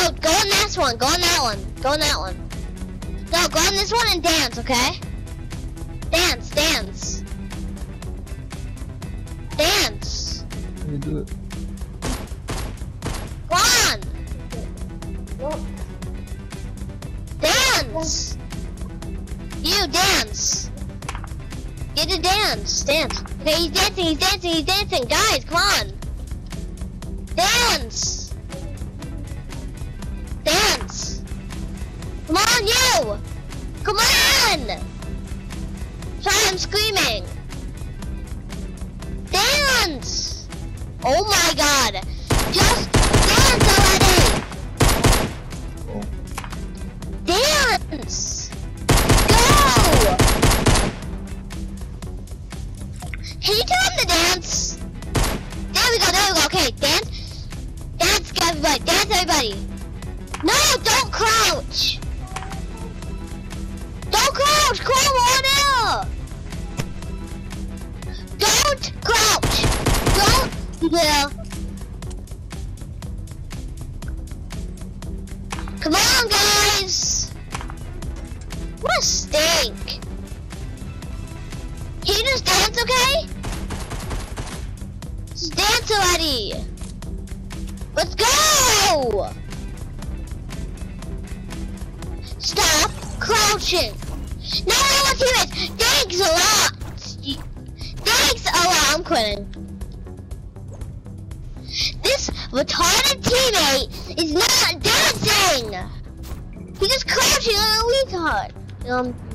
go on this one. Go on that one. Go on that one. No, go on this one and dance, okay? Dance, dance. Dance. Let me do it. Go on. Dance. You dance. Get to dance. Dance. Okay, he's dancing. He's dancing. He's dancing. Guys, come on. Dance. Dance. Come on, you. Come on. Sorry, I'm screaming. Dance. Oh my God. Just dance already. Oh. Dance. Go. Can you turn on the dance? There we go, there we go. Okay, dance. Dance, everybody. Dance, everybody. No, don't crouch. Don't crouch. Come on now. Don't crouch. Don't. Yeah. Come on, guys. What a stink. Can you just dance, okay? Just dance already. Let's go. Stop crouching. No, teammates. Thanks a lot. Thanks a lot. I'm quitting. This retarded teammate is not dancing. He's just crouching like a retard.